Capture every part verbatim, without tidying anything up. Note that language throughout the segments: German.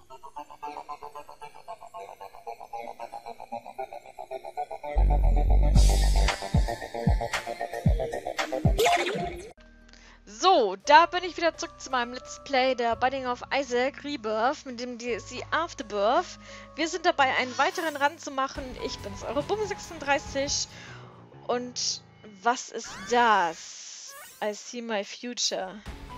So, da bin ich wieder zurück zu meinem Let's Play der Binding of Isaac Rebirth mit dem D L C Afterbirth. Wir sind dabei, einen weiteren Run zu machen. Ich bin's, eure Bumme sechsunddreißig. Und was ist das? I see my future.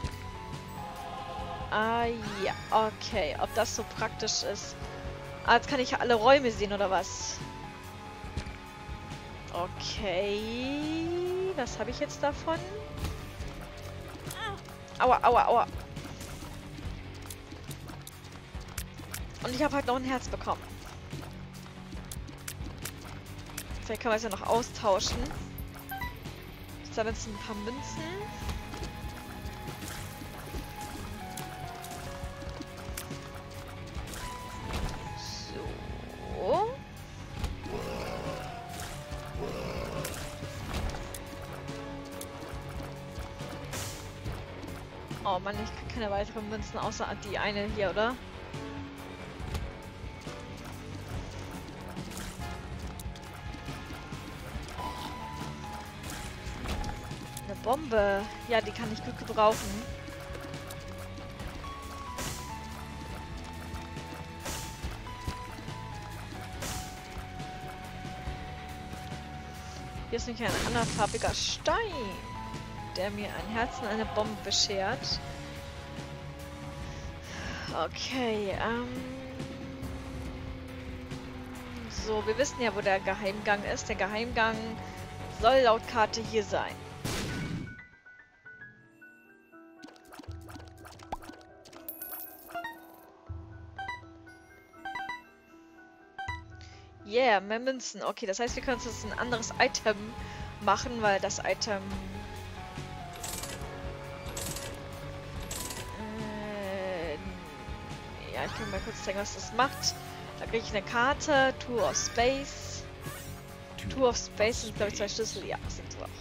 Ah ja, okay. Ob das so praktisch ist. Ah, jetzt kann ich ja alle Räume sehen, oder was? Okay. Was habe ich jetzt davon? Aua, aua, aua. Und ich habe halt noch ein Herz bekommen. Vielleicht können wir es ja noch austauschen. Ich sammle jetzt ein paar Münzen. So. Oh Mann, ich krieg keine weiteren Münzen außer die eine hier, oder? Eine Bombe. Ja, die kann ich gut gebrauchen. Hier ist nämlich ein anderfarbiger Stein, der mir ein Herz und eine Bombe beschert. Okay, ähm... so, wir wissen ja, wo der Geheimgang ist. Der Geheimgang soll laut Karte hier sein. Yeah, mehr Münzen. Okay, das heißt, wir können uns jetzt ein anderes Item machen, weil das Item... Ja, ich kann mal kurz zeigen, was das macht. Da kriege ich eine Karte, Tour of Space. Tour of Space sind, glaube ich, zwei Schlüssel. Ja, sind so auch.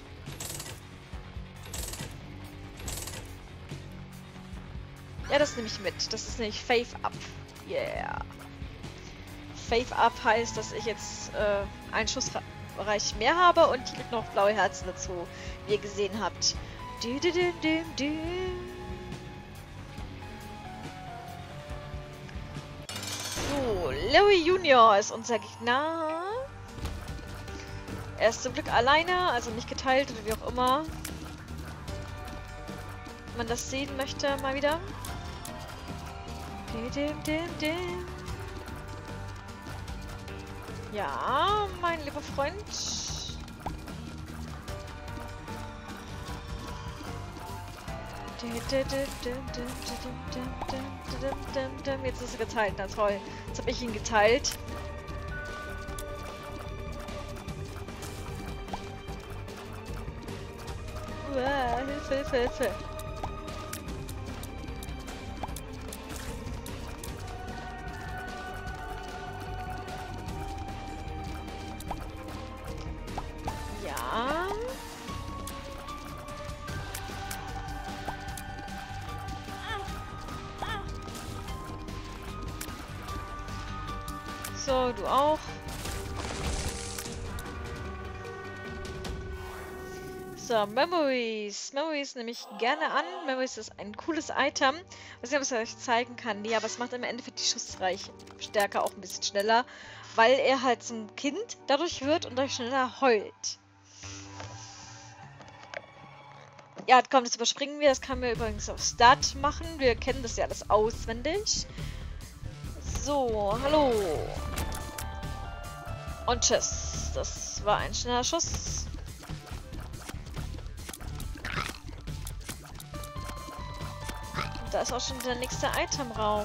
Ja, das nehme ich mit. Das ist nämlich Faith Up. Yeah. Faith Up heißt, dass ich jetzt äh, einen Schussbereich mehr habe und ich kriege noch blaue Herzen dazu, wie ihr gesehen habt. Du, du, du, du, du. Louis Junior ist unser Gegner. Er ist zum Glück alleine, also nicht geteilt oder wie auch immer. Wenn man das sehen möchte, mal wieder. Ja, mein lieber Freund. Jetzt ist er geteilt, na toll. Jetzt habe ich ihn geteilt. Uah, Hilfe, Hilfe, Hilfe. Ja. So, du auch. So, Memories. Memories nehme ich gerne an. Memories ist ein cooles Item. Ich weiß nicht, ob ich es euch zeigen kann. Nee, aber es macht im Endeffekt die Schussstärke auch ein bisschen schneller, weil er halt zum Kind dadurch wird und dadurch schneller heult. Ja, komm, das überspringen wir. Das kann wir übrigens auf Start machen. Wir kennen das ja alles auswendig. So, hallo. Und tschüss. Das war ein schneller Schuss. Und da ist auch schon der nächste Itemraum.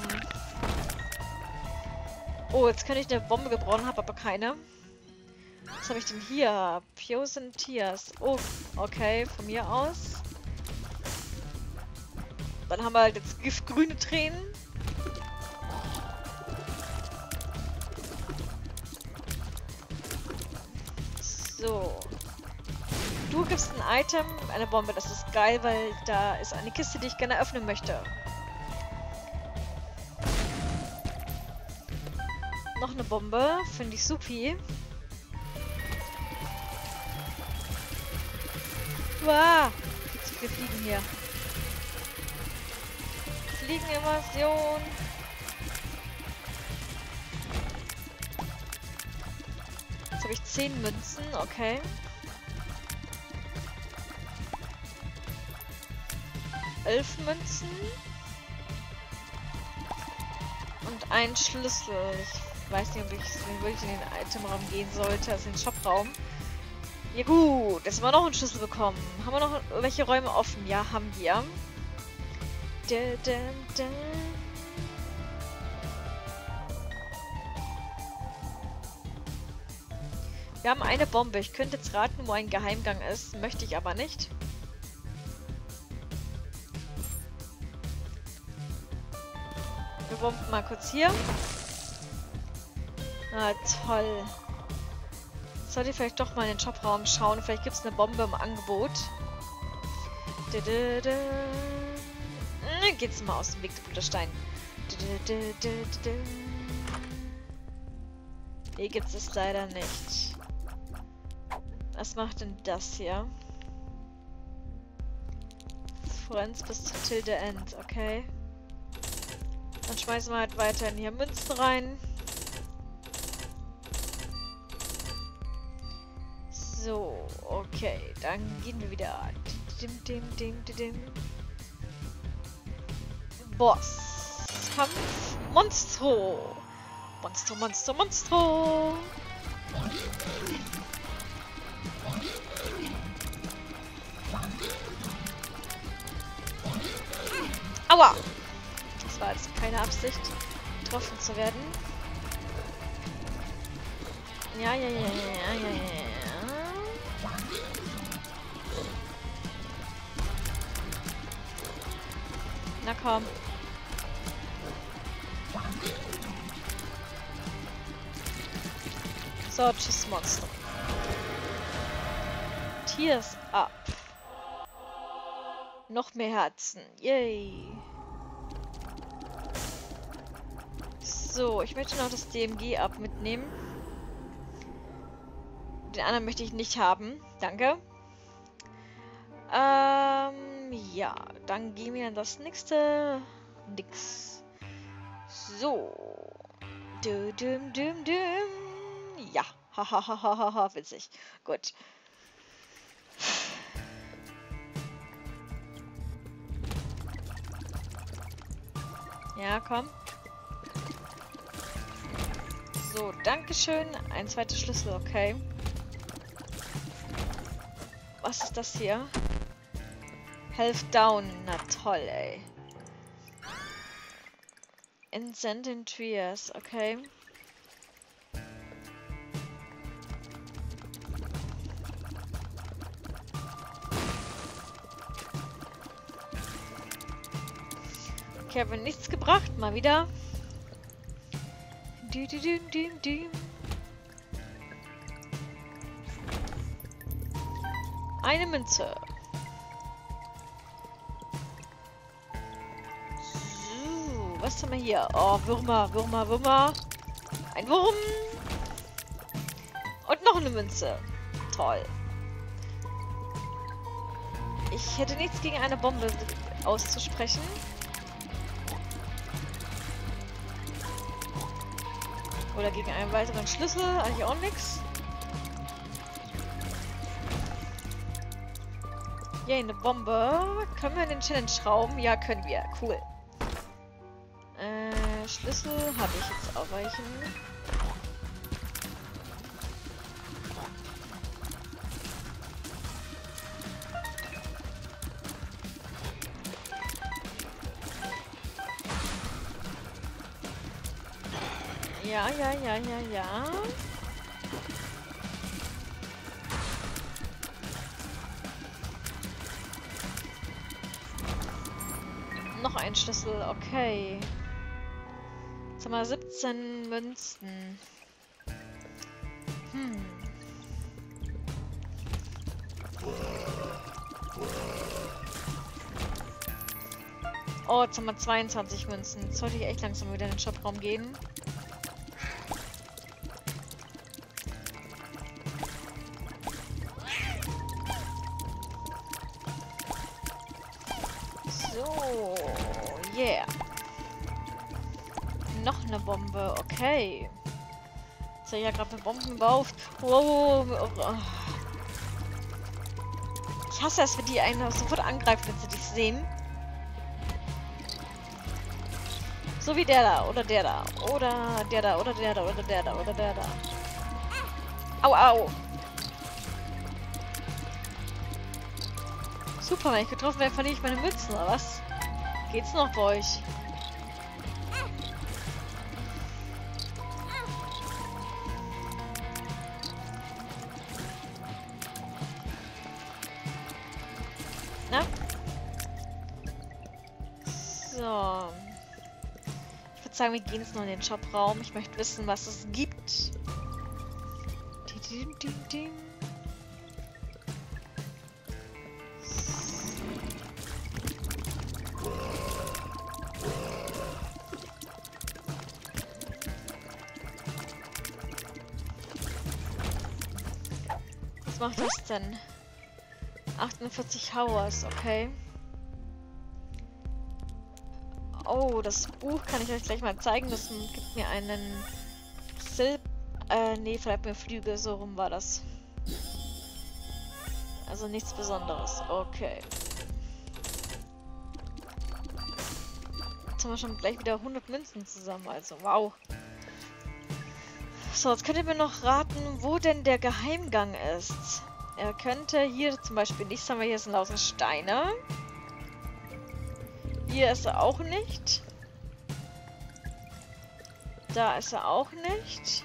Oh, jetzt kann ich eine Bombe gebrauchen, habe aber keine. Was habe ich denn hier? Frozen Tears. Oh, okay, von mir aus. Dann haben wir halt jetzt giftgrüne Tränen. So. Du gibst ein Item, eine Bombe. Das ist geil, weil da ist eine Kiste, die ich gerne öffnen möchte. Noch eine Bombe. Finde ich supi. Wow. Viel zu viel Fliegen hier. Fliegeninvasion. Jetzt habe ich zehn Münzen. Okay. elf Münzen. Und ein Schlüssel. Ich weiß nicht, ob ich wirklich in den Itemraum gehen sollte, also in den Shopraum. Ja gut, jetzt haben wir noch einen Schlüssel bekommen. Haben wir noch welche Räume offen? Ja, haben wir. Da, da, da. Wir haben eine Bombe. Ich könnte jetzt raten, wo ein Geheimgang ist. Möchte ich aber nicht. Wir bomben mal kurz hier. Ah, toll. Sollte ich vielleicht doch mal in den Shopraum schauen. Vielleicht gibt es eine Bombe im Angebot. Da, da, da. Hm, geht's mal aus dem Weg, der Butterstein. Da, da, da, da, da. Hier gibt es leider nicht. Was macht denn das hier? Friends bis zu Till the End, okay. Dann schmeißen wir halt weiterhin hier Münzen rein. So, okay. Dann gehen wir wieder. Dim, dim, dim, dim, dim. Boss. Kampf. Monstro. Monstro, Monstro, Monstro. Aua! Das war jetzt keine Absicht, getroffen zu werden. Ja, ja, ja, ja, ja, ja, ja. Na komm. So, tschüss, Monster. Tears up. Noch mehr Herzen. Yay. So, ich möchte noch das D M G ab mitnehmen. Den anderen möchte ich nicht haben. Danke. Ähm, ja. Dann gehen wir an das nächste. Nix. So. Dum, dum, dum, dum. Ja. Hahaha, witzig. Gut. Ja, komm. So, dankeschön. Ein zweiter Schlüssel, okay. Was ist das hier? Health down. Na toll, ey. Incending Trias, okay. Okay, habe nichts gebracht, mal wieder. Du, du, du, du, du. Eine Münze. So, was haben wir hier? Oh, Würmer, Würmer, Würmer. Ein Wurm. Und noch eine Münze. Toll. Ich hätte nichts gegen eine Bombe auszusprechen. Oder gegen einen weiteren Schlüssel. Eigentlich auch nichts. Yay, eine Bombe. Können wir in den Challenge schrauben? Ja, können wir. Cool. Äh, Schlüssel habe ich jetzt aufweichen. Ja, ja, ja, ja, ja. Noch ein Schlüssel, okay. Jetzt haben wir siebzehn Münzen. Hm. Oh, jetzt haben wir zweiundzwanzig Münzen. Jetzt sollte ich echt langsam wieder in den Shopraum gehen. Yeah. Noch eine Bombe. Okay. Jetzt habe ich ja gerade mit Bomben gebaut. Wow. Oh. Ich hasse es, wenn die einen sofort angreifen, wenn sie dich sehen. So wie der da, oder der da, oder der da, oder der da, oder der da, oder der da. Au, au. Super, wenn ich getroffen werde, verliere ich meine Münzen, oder was? Geht's noch bei euch? Na? So. Ich würde sagen, wir gehen jetzt noch in den Shopraum. Ich möchte wissen, was es gibt. Dim, dim, dim. Was macht das denn? achtundvierzig Hours, okay. Oh, das Buch kann ich euch gleich mal zeigen. Das gibt mir einen Sil... Äh, nee, vielleicht mir Flügel. So rum war das. Also nichts Besonderes. Okay. Jetzt haben wir schon gleich wieder hundert Münzen zusammen. Also, wow. So, jetzt könnt ihr mir noch raten, wo denn der Geheimgang ist. Er könnte hier zum Beispiel nicht, haben wir hier sind lauter Steine. Hier ist er auch nicht. Da ist er auch nicht.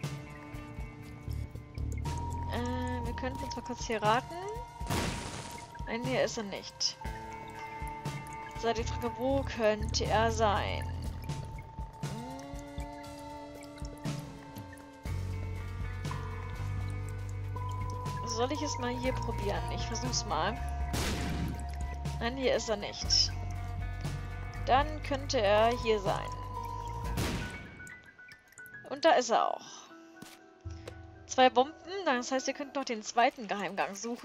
Äh, wir könnten uns mal kurz hier raten. Nein, hier ist er nicht. So, die Frage, wo könnte er sein? Soll ich es mal hier probieren? Ich versuch's mal. Nein, hier ist er nicht. Dann könnte er hier sein. Und da ist er auch. Zwei Bomben, das heißt, ihr könnt noch den zweiten Geheimgang suchen.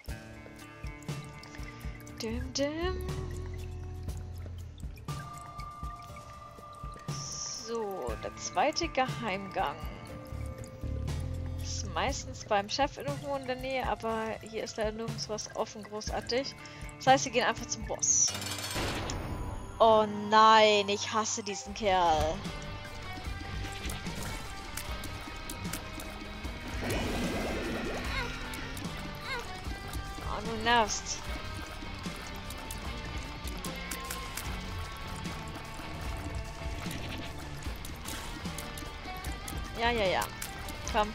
Dim, dim. So, der zweite Geheimgang. Meistens beim Chef irgendwo in der Nähe, aber hier ist leider nirgends was offen großartig. Das heißt, wir gehen einfach zum Boss. Oh nein, ich hasse diesen Kerl. Oh, du nervst. Ja, ja, ja. Komm.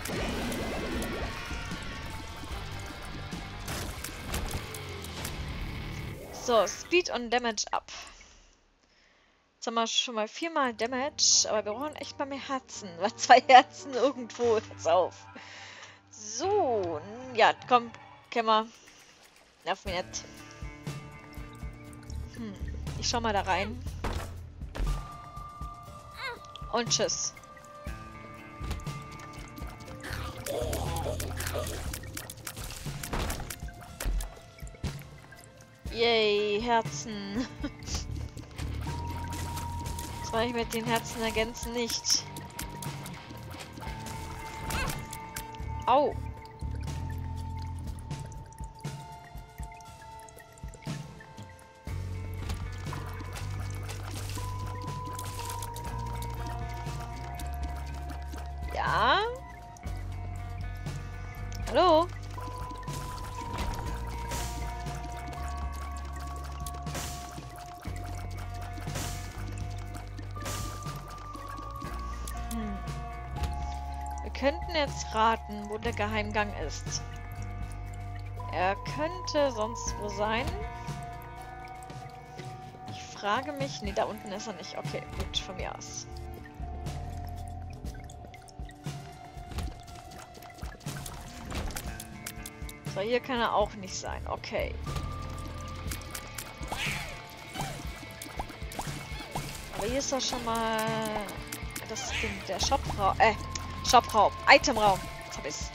So, Speed und Damage up. Jetzt haben wir schon mal viermal Damage, aber wir brauchen echt mal mehr Herzen. Weil zwei Herzen irgendwo jetzt auf. So, ja, komm, Kämmer. Nerv mich nicht. Hm, ich schau mal da rein. Und tschüss. Yay, Herzen. Das mache ich mit den Herzen ergänzen nicht. Au. Ja. Hallo? Hm. Wir könnten jetzt raten, wo der Geheimgang ist. Er könnte sonst wo sein. Ich frage mich... Nee, da unten ist er nicht. Okay, gut, von mir aus. So, hier kann er auch nicht sein. Okay. Aber hier ist doch schon mal das Ding, der Shopraum. Äh, Shopraum. Itemraum. Jetzt hab ich's.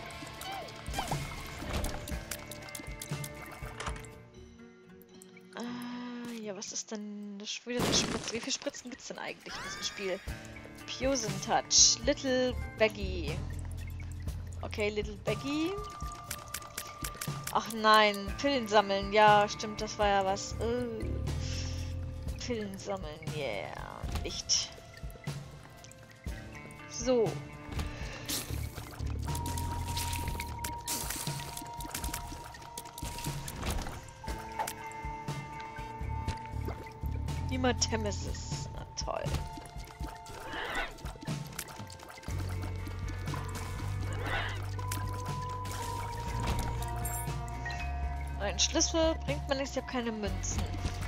Ah, ja, was was ist denn das schon wieder eine Spritze? Wie viele Spritzen gibt es denn eigentlich in diesem Spiel? Poison Touch. Little Baggy. Okay, Little Baggy. Ach nein, Pillen sammeln. Ja, stimmt, das war ja was. Uh, Pillen sammeln, yeah. Nicht. So. Hematemesis. Na toll. Ein Schlüssel bringt mir nichts, ich habe keine Münzen.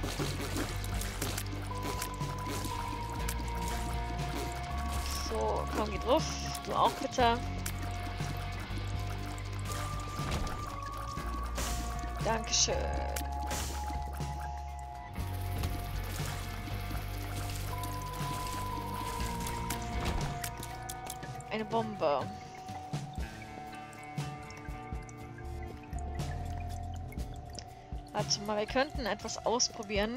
So, komm, geh drauf. Du auch bitte. Dankeschön. Eine Bombe. Warte mal, wir könnten etwas ausprobieren.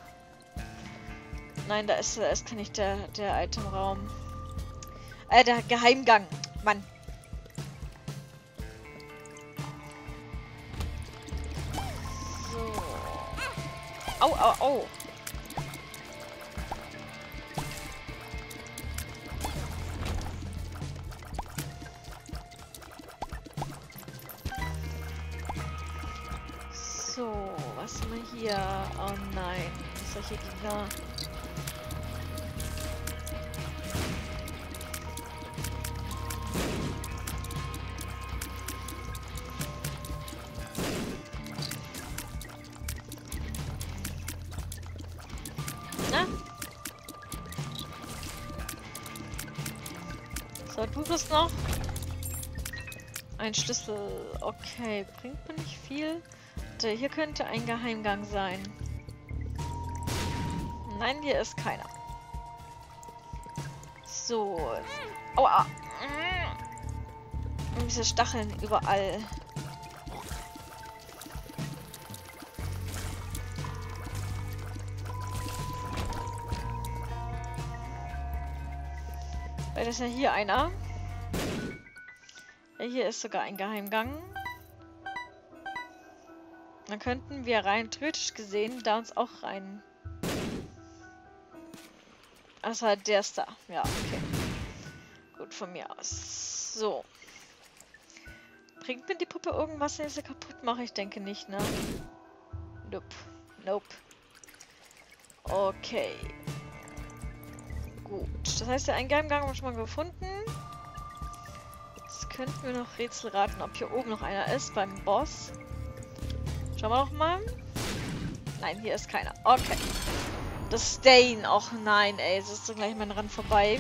Nein, da ist, da ist kann nicht der, der Itemraum. Äh, der Geheimgang. Mann. So. Au, au, au. So, was haben wir hier? Oh nein, solche Gegner. Na? So, du bist noch. Ein Schlüssel. Okay, bringt mir nicht viel. Hier könnte ein Geheimgang sein. Nein, hier ist keiner. So. Aua. Und diese Stacheln überall. Weil das ist ja hier einer. Ja, hier ist sogar ein Geheimgang. Dann könnten wir rein theoretisch gesehen da uns auch rein. Also der ist da. Ja, okay. Gut, von mir aus. So. Bringt mir die Puppe irgendwas, wenn ich sie kaputt mache? Ich denke nicht, ne? Nope. Nope. Okay. Gut. Das heißt, der Eingabegang haben wir schon mal gefunden. Jetzt könnten wir noch Rätsel raten, ob hier oben noch einer ist beim Boss. Schauen wir noch mal. Nein, hier ist keiner. Okay. Das Stain. Och nein, ey. Es ist so gleich mein Rand vorbei.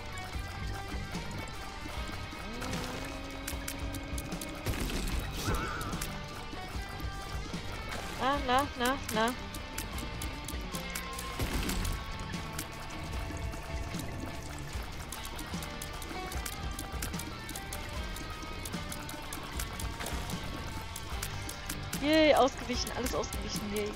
Na, na, na, na. Yay, ausgewichen, alles ausgewichen, yay.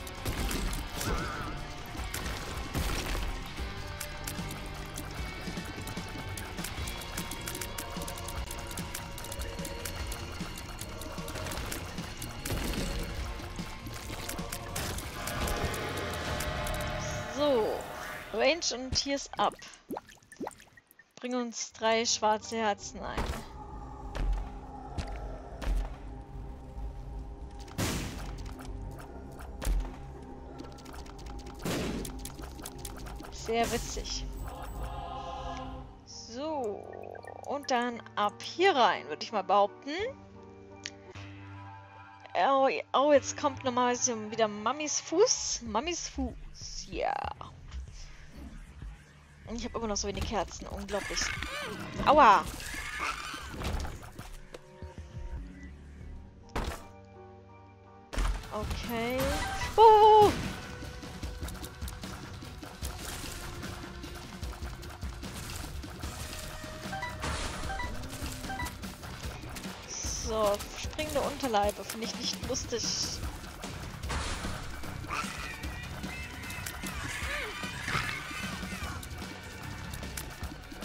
So, Range und Tears Up. Bring uns drei schwarze Herzen ein. Sehr witzig. So. Und dann ab hier rein, würde ich mal behaupten. Oh, oh, jetzt kommt normalerweise wieder Mamis Fuß. Mamis Fuß, ja. Yeah. Und ich habe immer noch so wenig Herzen. Unglaublich. Aua. Okay. Oh! So, springende Unterleibe finde ich nicht lustig.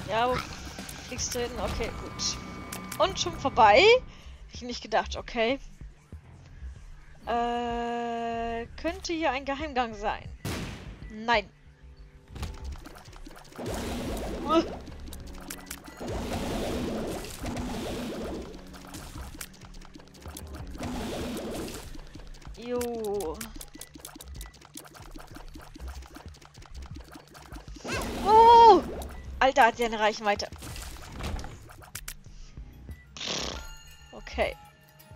Ja, wo fliegst du hin? Okay, gut. Und schon vorbei? Hab ich nicht gedacht, okay. Äh, könnte hier ein Geheimgang sein? Nein. Uh. Jo. Oh! Alter, hat der eine Reichweite. Okay.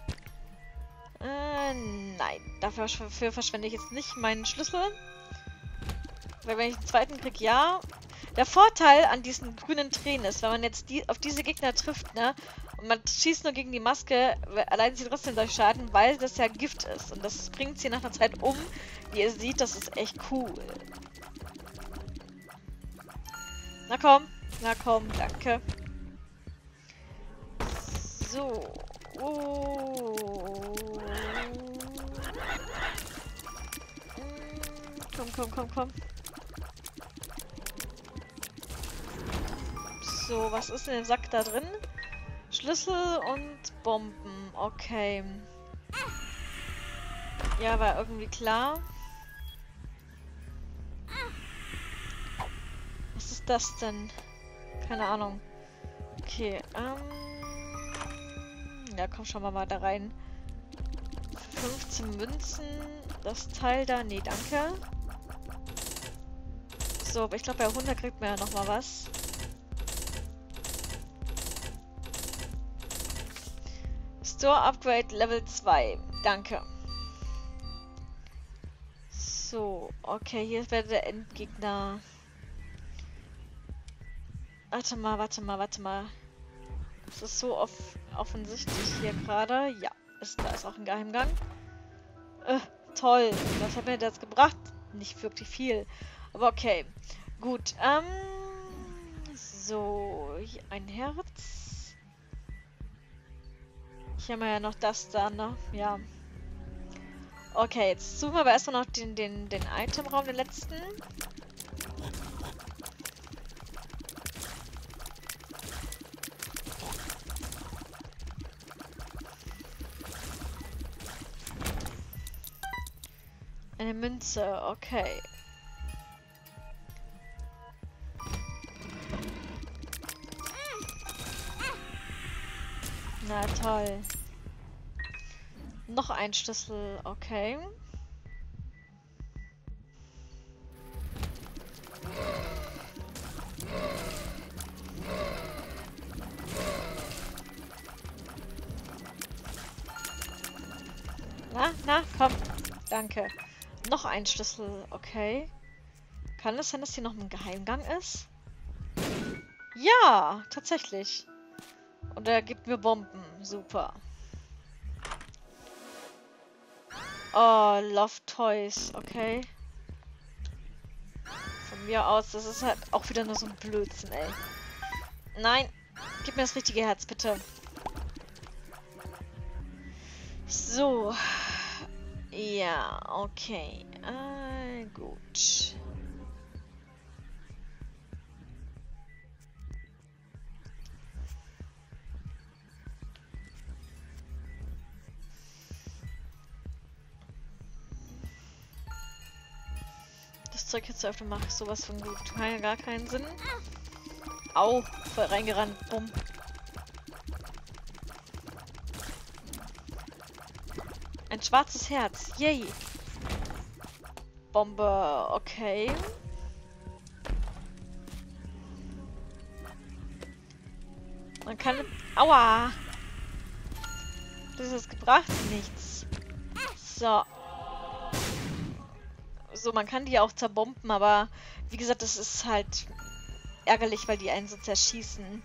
Äh, nein. Dafür, dafür verschwende ich jetzt nicht meinen Schlüssel. Weil wenn ich den zweiten krieg, ja. Der Vorteil an diesen grünen Tränen ist, wenn man jetzt die, auf diese Gegner trifft, ne? Und man schießt nur gegen die Maske, allein sie trotzdem durch Schaden, weil das ja Gift ist. Und das bringt sie nach einer Zeit um. Wie ihr seht, das ist echt cool. Na komm, na komm, danke. So. Oh. Komm, komm, komm, komm. So, was ist in dem Sack da drin? Schlüssel und Bomben. Okay. Ja, war irgendwie klar. Was ist das denn? Keine Ahnung. Okay, ähm... ja, komm schon mal, mal da rein. Für fünfzehn Münzen. Das Teil da. Nee, danke. So, aber ich glaube, bei hundert kriegt man ja nochmal was. Store Upgrade Level zwei. Danke. So, okay, hier wäre der Endgegner. Warte mal, warte mal, warte mal. Das ist so off offensichtlich hier gerade. Ja, ist, da ist auch ein Geheimgang. Äh, toll. Was hat mir das gebracht? Nicht wirklich viel. Aber okay. Gut. Ähm, so, hier ein Herz. Hier haben wir ja noch das da, ne? Ja. Okay, jetzt suchen wir aber erstmal noch den, den, den Itemraum, den letzten. Eine Münze, okay. Na toll. Noch ein Schlüssel, okay. Na, na, komm. Danke. Noch ein Schlüssel, okay. Kann es sein, dass hier noch ein Geheimgang ist? Ja, tatsächlich. Und er gibt mir Bomben. Super. Oh, Love Toys, okay. Von mir aus, das ist halt auch wieder nur so ein Blödsinn, ey. Nein, gib mir das richtige Herz, bitte. So. Ja, okay. Äh, gut. Das Zeug jetzt zu öffnen macht sowas von gut. Hat ja gar keinen Sinn. Au, voll reingerannt. Bumm. Ein schwarzes Herz. Yay. Bombe. Okay. Man kann... Aua. Das ist es gebracht? Nichts. So. So, man kann die auch zerbomben, aber wie gesagt, das ist halt ärgerlich, weil die einen so zerschießen.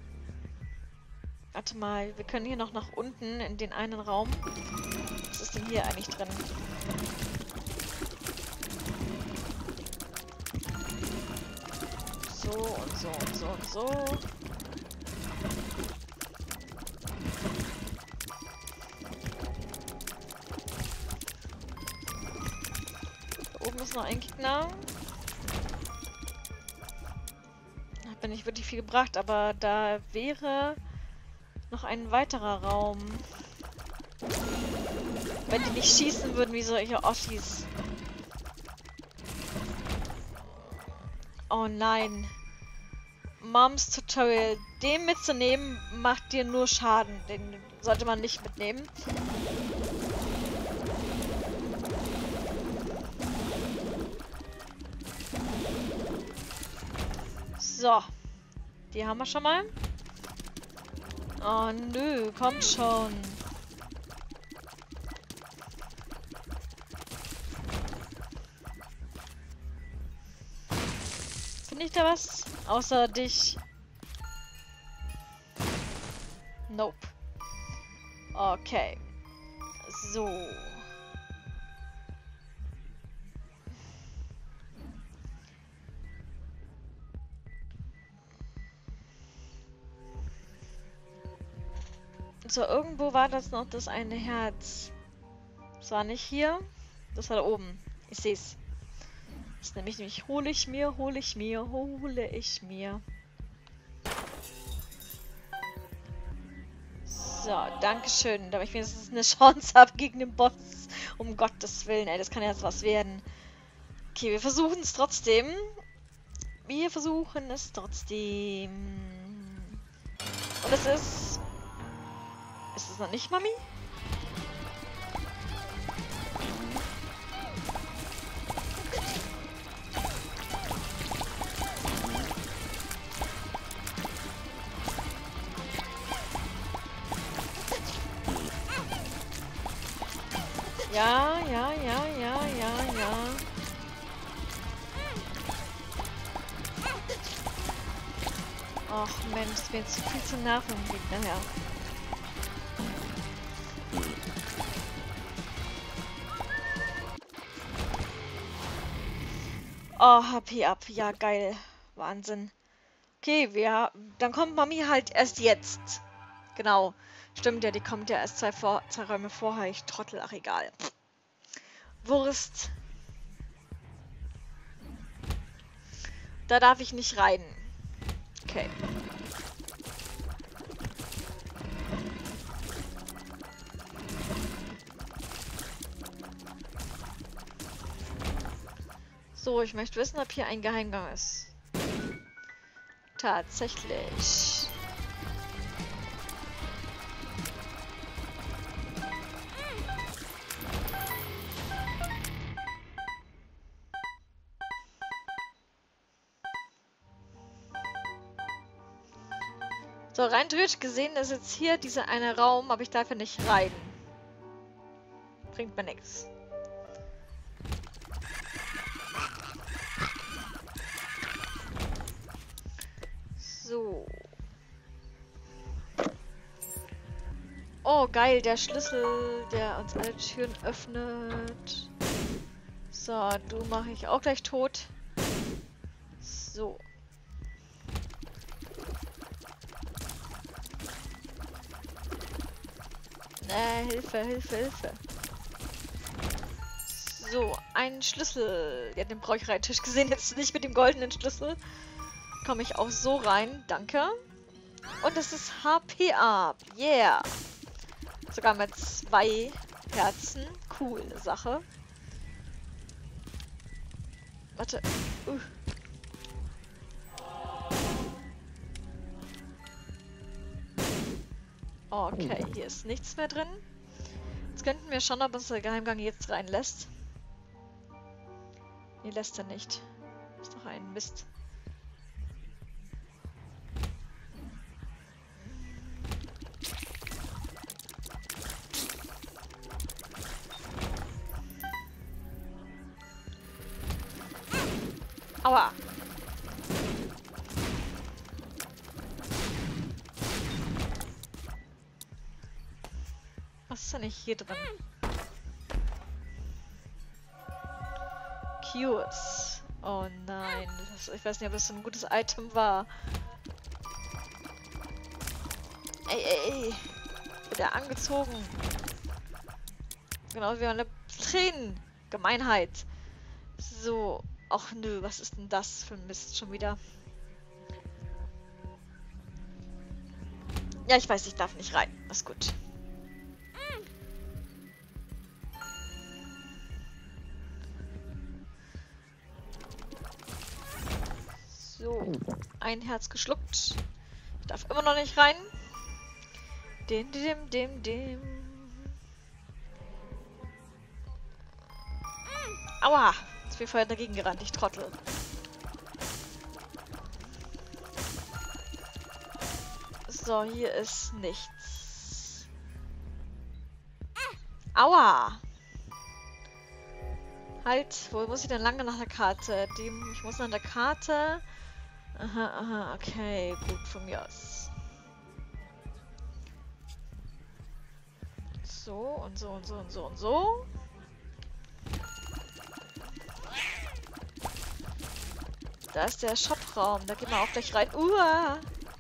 Warte mal, wir können hier noch nach unten in den einen Raum. Was ist denn hier eigentlich drin? So und so und so und so. Da oben ist noch ein Gegner. mir nicht wirklich viel gebracht, aber da wäre noch ein weiterer Raum. Wenn die nicht schießen würden wie solche Oschis. Oh nein. Moms Tutorial. Den mitzunehmen macht dir nur Schaden. Den sollte man nicht mitnehmen. So. Die haben wir schon mal. Oh nö, kommt schon. Finde ich da was? Außer dich? Nope. Okay. So. So, irgendwo war das noch das eine Herz. Das war nicht hier. Das war da oben. Ich sehe es. Das nehme ich nämlich. Hole ich mir, hole ich mir, hole ich mir. So, dankeschön. Damit ich wenigstens eine Chance habe gegen den Boss. Um Gottes Willen, ey. Das kann ja jetzt was werden. Okay, wir versuchen es trotzdem. Wir versuchen es trotzdem. Und es ist... Ist es noch nicht, Mami? Ja, ja, ja, ja, ja, ja. Ach Mensch, es wird zu viel zu nerven im Gegner her. Oh, H P ab. Ja, geil. Wahnsinn. Okay, wir... Dann kommt Mami halt erst jetzt. Genau. Stimmt ja, die kommt ja erst zwei, vor, zwei Räume vorher. Ich Trottel. Ach, egal. Wurst. Da darf ich nicht rein. Okay. So, ich möchte wissen, ob hier ein Geheimgang ist. Tatsächlich. So, rein theoretisch gesehen ist jetzt hier dieser eine Raum, aber ich darf ja nicht rein. Bringt mir nichts. So. Oh, geil, der Schlüssel, der uns alle Türen öffnet. So, du mache ich auch gleich tot. So. Äh, Hilfe, Hilfe, Hilfe. So, ein Schlüssel. Ja, den brauche ich rein Tisch gesehen. Jetzt nicht mit dem goldenen Schlüssel. Komme ich auch so rein. Danke. Und es ist H P ab. Yeah. Sogar mit zwei Herzen. Coole Sache. Warte. Uh. Okay, hier ist nichts mehr drin. Jetzt könnten wir schauen, ob uns der Geheimgang jetzt reinlässt. Nee, lässt er nicht. Ist doch ein Mist. Aua! Was ist denn nicht hier drin? Cures. Oh nein. Das, ich weiß nicht, ob das so ein gutes Item war. Ey, ey, ey. Wird er angezogen. Genau wie eine Tränen. Gemeinheit. So. Ach nö, was ist denn das für ein Mist schon wieder? Ja, ich weiß, ich darf nicht rein. Ist gut. So, ein Herz geschluckt. Ich darf immer noch nicht rein. Dim, dim, dim, dim. Aua! Jetzt bin ich vorher dagegen gerannt, ich Trottel. So, hier ist nichts. Aua! Halt, wo muss ich denn lange nach der Karte? Die, ich muss nach der Karte. Aha, aha, okay, gut, von mir aus. So, und so, und so, und so, und so. Da ist der Shopraum, da gehen wir auch gleich rein. Uah!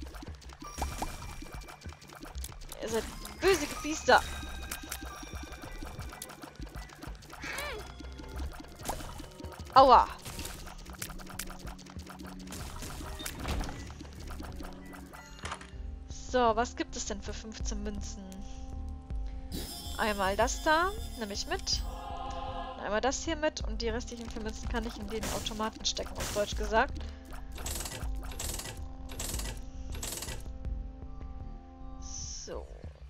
Ihr seid böse Biester. Aua! So, was gibt es denn für fünfzehn Münzen? Einmal das da, nehme ich mit. Einmal das hier mit und die restlichen vier Münzen kann ich in den Automaten stecken, auf Deutsch gesagt. So.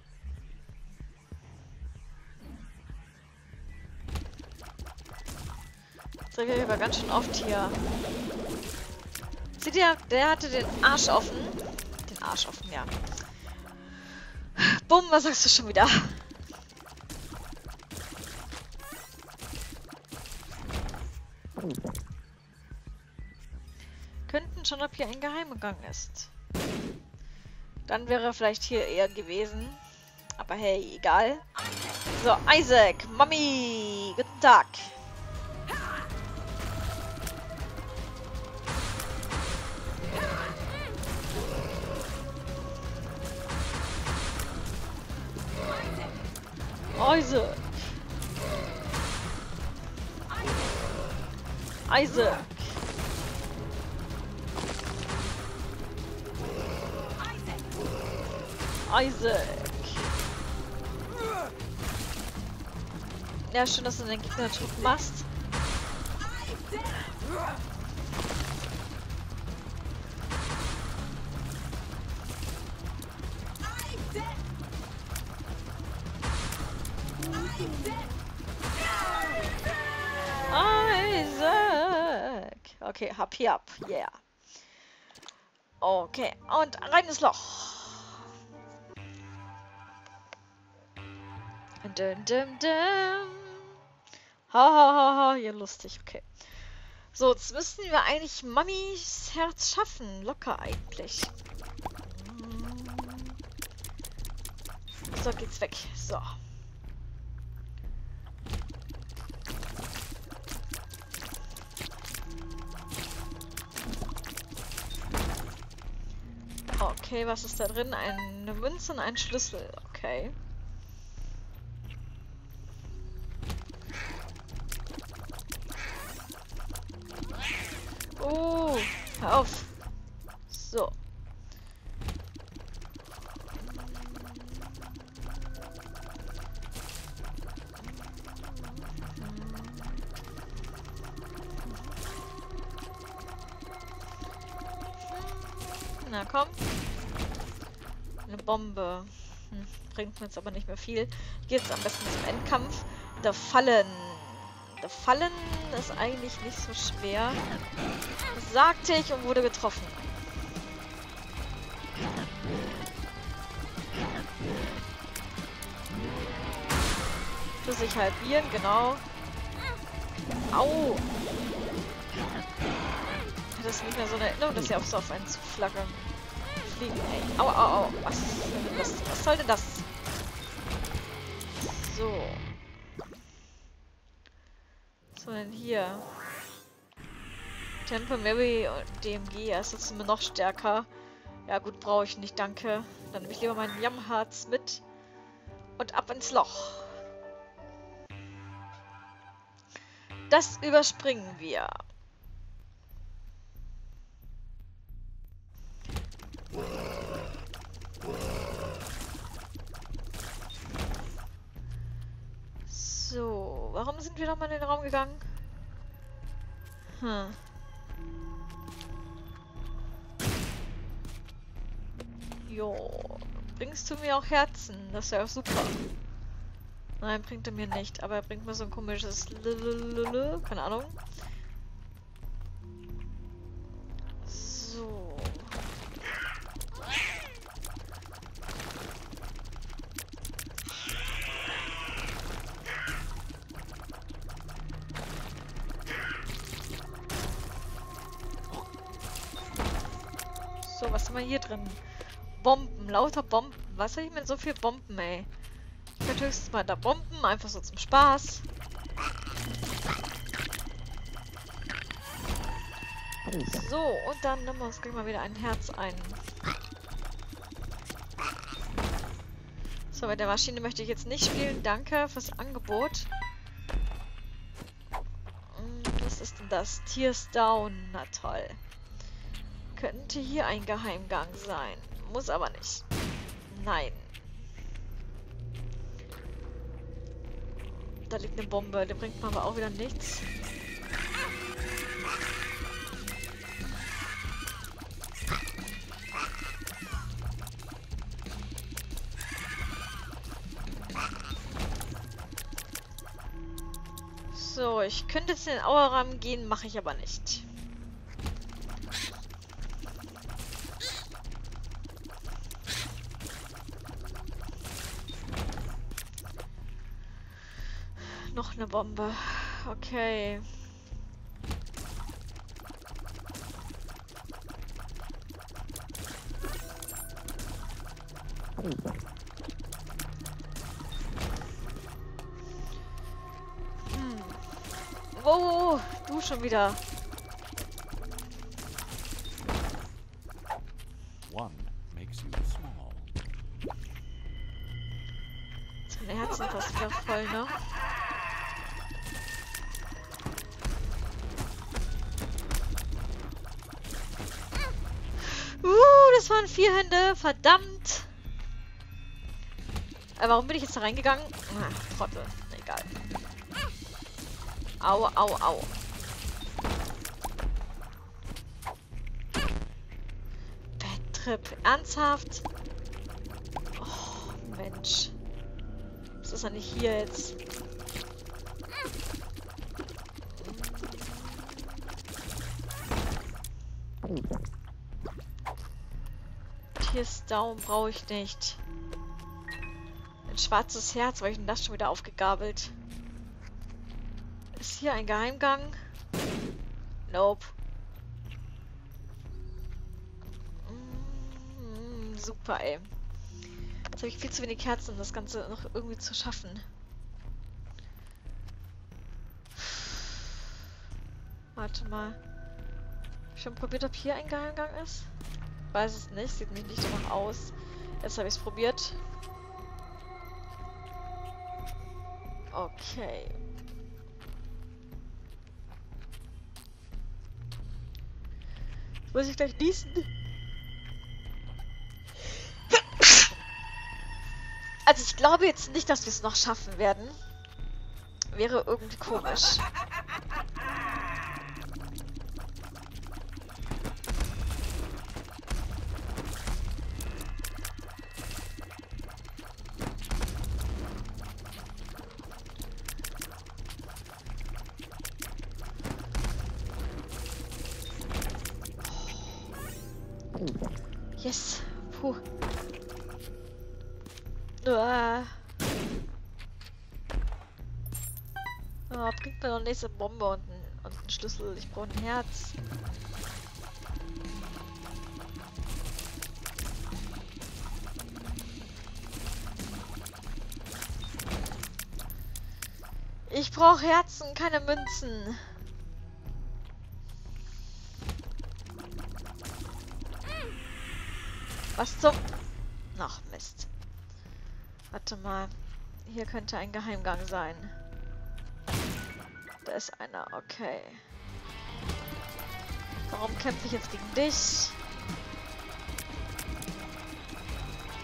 Jetzt reagiere ich aber ganz schön oft hier. Seht ihr, der hatte den Arsch offen. Den Arsch offen, ja. Bumm, was sagst du schon wieder? Könnten schon, ob hier ein Geheimgang ist. Dann wäre er vielleicht hier eher gewesen. Aber hey, egal. So, Isaac, Mami, guten Tag. Isaac. Isaac. Isaac. Ja, schön, dass du den Gegner Druck machst. Isaac. Okay, H P ab. Yeah. Okay, und rein ins Loch. Dum, dum, dum. Ha, ha, ha, ha. Ja, lustig. Okay. So, jetzt müssten wir eigentlich Mamis Herz schaffen. Locker eigentlich. So, geht's weg. So. Okay, was ist da drin? Eine Münze und ein Schlüssel. Okay. Oh, hör auf. So. Na komm. Eine Bombe. Hm, bringt mir jetzt aber nicht mehr viel. Ich gehe jetzt am besten zum Endkampf. Der Fallen. Der Fallen ist eigentlich nicht so schwer. Das sagte ich und wurde getroffen. Für sich halbieren, genau. Au! Das ist nicht mehr so eine Erinnerung, dass sie auch so auf einen zu flackern. Fliegen, ey. Au, au, au. Was soll denn das? Was soll denn das? So. Was soll denn hier? Temple Mary und D M G, er ist jetzt immer noch stärker. Ja gut, brauche ich nicht, danke. Dann nehme ich lieber meinen Yamharz mit. Und ab ins Loch. Das überspringen wir. warum sind wir nochmal in den Raum gegangen? Hm. Jo. Bringst du mir auch Herzen? Das wäre auch super. Nein, bringt er mir nicht. Aber er bringt mir so ein komisches Lulululu. Keine Ahnung. So. So, was haben wir hier drin? Bomben, lauter Bomben. Was soll ich mit so viel Bomben, ey? Ich werde höchstens mal da Bomben, einfach so zum Spaß. So, und dann nehmen wir uns gleich mal wieder ein Herz ein. So, bei der Maschine möchte ich jetzt nicht spielen. Danke fürs Angebot. Was ist denn das? Tears Down. Na toll. Könnte hier ein Geheimgang sein. Muss aber nicht. Nein. Da liegt eine Bombe. Der bringt mir aber auch wieder nichts. So, ich könnte jetzt in den Auerrahmen gehen, mache ich aber nicht. Noch eine Bombe. Okay. Hm. Wow, du schon wieder. One makes you small. Jetzt meine Herzen fast wieder voll, ne? Das waren vier Hände, verdammt. Aber warum bin ich jetzt da reingegangen? Ach, Trottel, egal. Au, au, au. Bad Trip, ernsthaft? Oh, Mensch. Was ist denn nicht hier jetzt? Tears Down brauche ich nicht. Ein schwarzes Herz, weil ich denn das schon wieder aufgegabelt? Ist hier ein Geheimgang? Nope. Mm, super, ey. Jetzt habe ich viel zu wenig Herzen, um das Ganze noch irgendwie zu schaffen. Warte mal. Schon probiert, ob hier ein Geheimgang ist? Weiß es nicht, sieht mich nicht danach aus. Jetzt habe ich es probiert. Okay. Jetzt muss ich gleich niesen. Also ich glaube jetzt nicht, dass wir es noch schaffen werden. Wäre irgendwie komisch. Yes. Puh. Uah. Oh, bringt mir noch nächste Bombe und einen, und einen Schlüssel. Ich brauche ein Herz. Ich brauche Herzen, keine Münzen. Was zum... Ach, Mist. Warte mal. Hier könnte ein Geheimgang sein. Da ist einer, okay. Warum kämpfe ich jetzt gegen dich?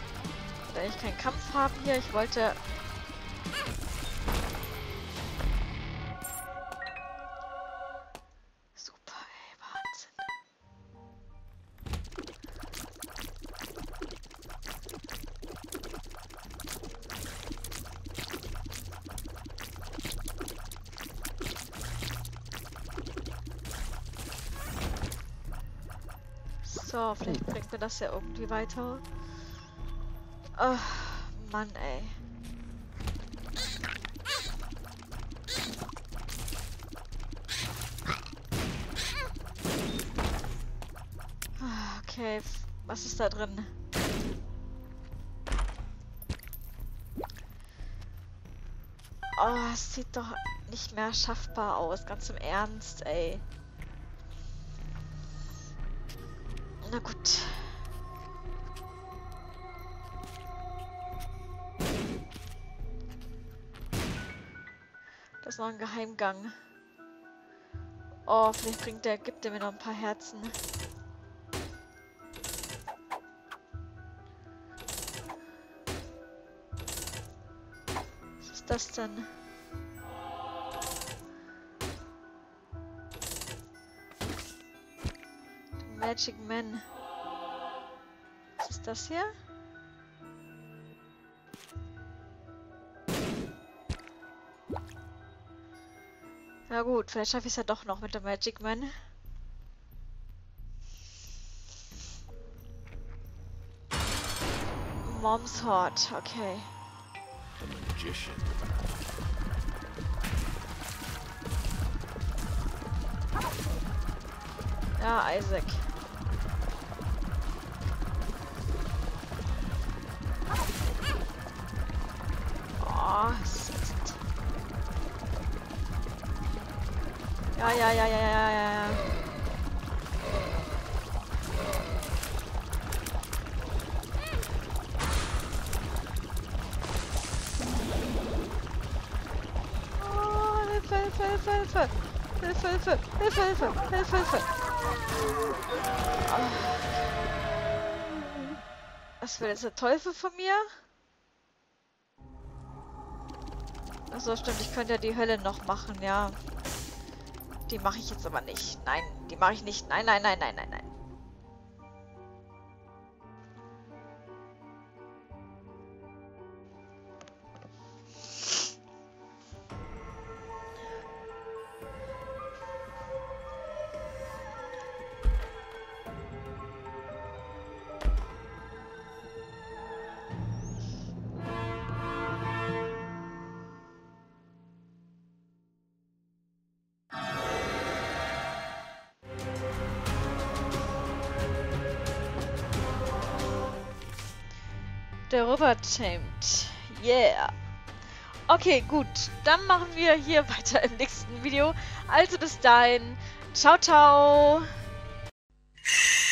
Ich will eigentlich keinen Kampf haben hier. Ich wollte... So, vielleicht bringt mir das ja irgendwie weiter. Oh, Mann, ey. Okay, was ist da drin? Oh, es sieht doch nicht mehr schaffbar aus. Ganz im Ernst, ey. Na gut. Das ist noch ein Geheimgang. Oh, vielleicht bringt der, gibt er mir noch ein paar Herzen. Was ist das denn? Magic Man. Was ist das hier? Na gut, vielleicht schaffe ich es ja doch noch mit dem Magic Man. Mom's Hort, okay. The magician. Ja, Isaac. Oh, shit. Ja, ja, ja, ja, ja, ja, ja. Oh, Hilfe, Hilfe, Hilfe, Hilfe. Hilfe, Hilfe, Hilfe, Hilfe, Hilfe, Hilfe. Oh. Was will jetzt der Teufel von mir? Achso, stimmt, ich könnte ja die Hölle noch machen, ja. Die mache ich jetzt aber nicht. Nein, die mache ich nicht. Nein, nein, nein, nein, nein, nein. Der Robert tamed. Yeah. Okay, gut. Dann machen wir hier weiter im nächsten Video. Also bis dahin. Ciao, ciao.